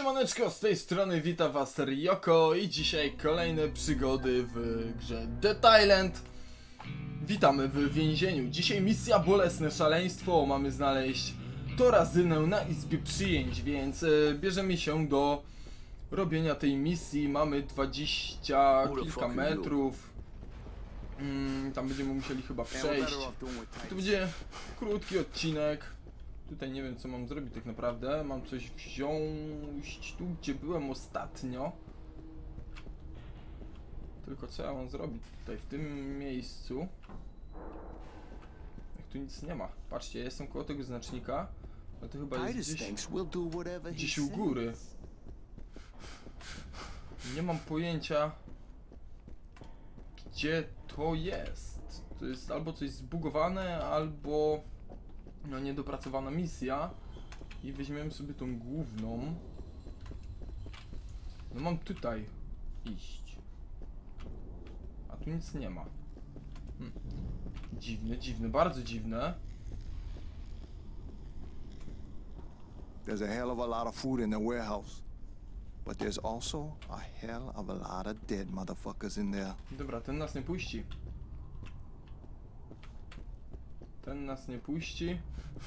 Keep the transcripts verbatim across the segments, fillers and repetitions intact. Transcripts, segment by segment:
Siemaneczko, z tej strony wita was Ryoko i dzisiaj kolejne przygody w grze Dead Island. Witamy w więzieniu. Dzisiaj misja Bolesne Szaleństwo. Mamy znaleźć torazynę na izbie przyjęć, więc y, bierzemy się do robienia tej misji. Mamy dwadzieścia kilka metrów. Mm, tam będziemy musieli chyba przejść. To będzie krótki odcinek. Tutaj nie wiem, co mam zrobić tak naprawdę. Mam coś wziąć tu, gdzie byłem ostatnio. Tylko co ja mam zrobić tutaj, w tym miejscu? Jak tu nic nie ma. Patrzcie, ja jestem koło tego znacznika. Ale to chyba jest gdzieś, gdzieś u góry. Nie mam pojęcia, gdzie to jest. To jest albo coś zbugowane, albo no niedopracowana misja. I weźmiemy sobie tą główną. No mam tutaj iść. A tu nic nie ma. Hm. Dziwne, dziwne, bardzo dziwne. There's a hell of a lot of food in the warehouse. But there's also a hell of a lot of dead motherfuckers in there. Dobra, ten nas nie puści. Ten nas nie puści.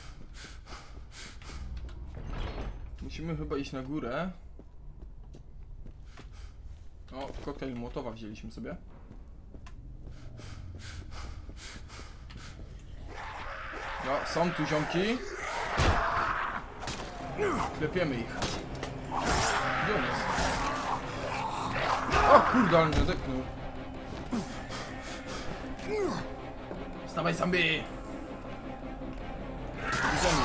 Musimy chyba iść na górę. O, koktajl Mołotowa wzięliśmy sobie. No, są tu ziomki. Klepiemy ich. Gdzie on jest? O kurde, ale mnie odepchnął. Wstawaj, zombie! Bierzemy.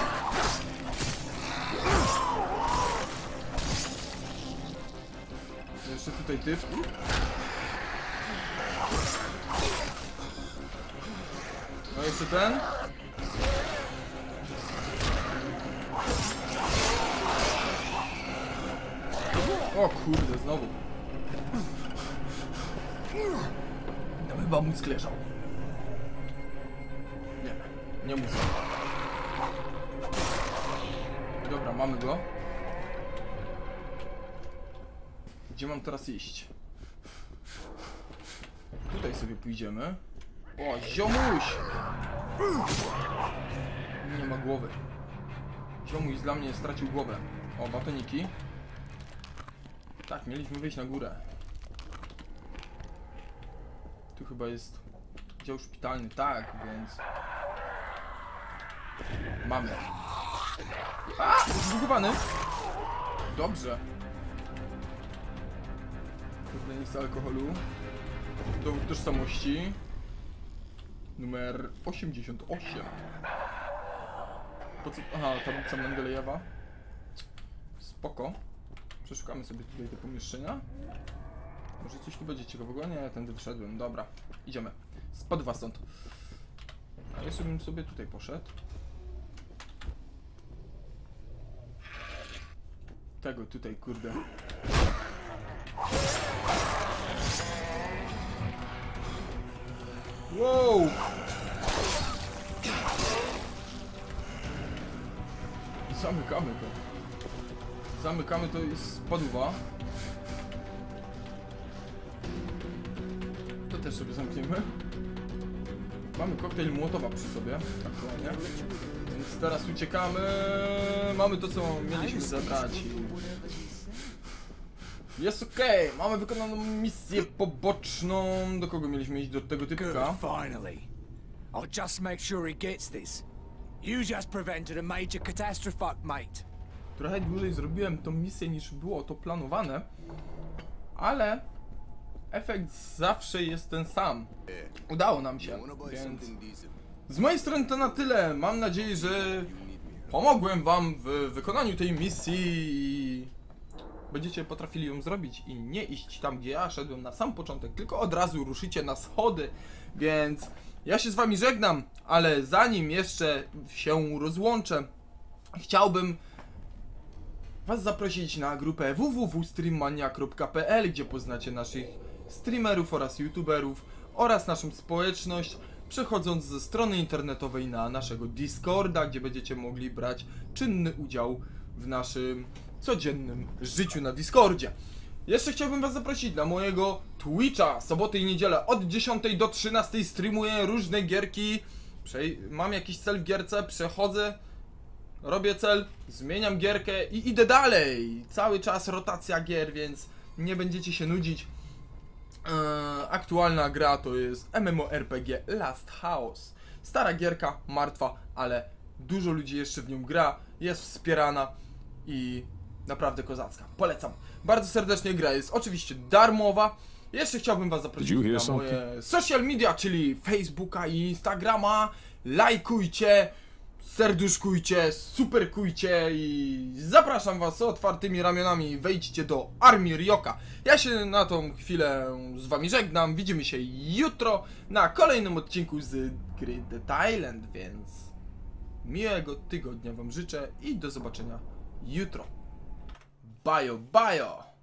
Jeszcze tutaj typ. No jeszcze ten. O kurde, znowu. No chyba mózg leżał. Nie, nie mózg. Dobra, mamy go. Gdzie mam teraz iść? Tutaj sobie pójdziemy. O, ziomuś! Nie ma głowy. Ziomuś dla mnie stracił głowę. O, batoniki. Tak, mieliśmy wyjść na górę. Tu chyba jest dział szpitalny, tak, więc... Mamy. A! Zbugowany! Dobrze. Kurde, nie chcę alkoholu. Dowód tożsamości. Numer osiemdziesiąt osiem. Po co? Aha, tablica Mendelejewa. Spoko. Przeszukamy sobie tutaj te pomieszczenia. Może coś tu będzie ciekawego? Nie, tędy wyszedłem. Dobra, idziemy. Spadł was stąd. A ja sobie bym sobie tutaj poszedł. Tego tutaj, kurde. Wow! Zamykamy to. Zamykamy to i spadła. To też sobie zamkniemy. Mamy koktajl Mołotowa przy sobie, aktualnie. Więc teraz uciekamy. Mamy to, co mieliśmy zabrać. Jest okej, okay. Mamy wykonaną misję poboczną. Do kogo mieliśmy iść? Do tego typka. Finally. I'll just make sure he gets this. You just prevented a major catastrophe, mate. Trochę dłużej zrobiłem tą misję niż było to planowane, ale efekt zawsze jest ten sam. Udało nam się, więc z mojej strony to na tyle. Mam nadzieję, że pomogłem wam w wykonaniu tej misji i będziecie potrafili ją zrobić i nie iść tam, gdzie ja szedłem na sam początek, tylko od razu ruszycie na schody, więc ja się z wami żegnam, ale zanim jeszcze się rozłączę, chciałbym was zaprosić na grupę w w w kropka streammania kropka p l, gdzie poznacie naszych streamerów oraz youtuberów oraz naszą społeczność, przechodząc ze strony internetowej na naszego Discorda, gdzie będziecie mogli brać czynny udział w naszym codziennym życiu na Discordzie. Jeszcze chciałbym was zaprosić na mojego Twitcha. Soboty i niedzielę od dziesiątej do trzynastej streamuję różne gierki. Przej mam jakiś cel w gierce, przechodzę, robię cel, zmieniam gierkę i idę dalej. Cały czas rotacja gier, więc nie będziecie się nudzić. Eee, aktualna gra to jest MMORPG Last House. Stara gierka, martwa, ale dużo ludzi jeszcze w nią gra, jest wspierana i naprawdę kozacka. Polecam. Bardzo serdecznie, gra jest oczywiście darmowa. Jeszcze chciałbym was zaprosić na moje social media, czyli Facebooka i Instagrama. Lajkujcie, serduszkujcie, superkujcie i zapraszam was z otwartymi ramionami. Wejdźcie do Armii Ryoka. Ja się na tą chwilę z wami żegnam. Widzimy się jutro na kolejnym odcinku z gry The Island, więc miłego tygodnia wam życzę i do zobaczenia jutro. Bajo, bajo!